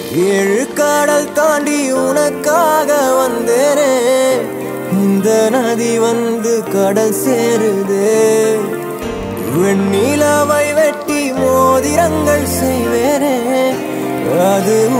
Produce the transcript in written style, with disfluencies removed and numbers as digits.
ஏழு கடல் தாண்டி உனக்காக வந்தேனே இந்த நதி வந்து கடல் சேருதே வெண்ணிலவை வெட்டி மோதிரங்கள் செய்வேனே அது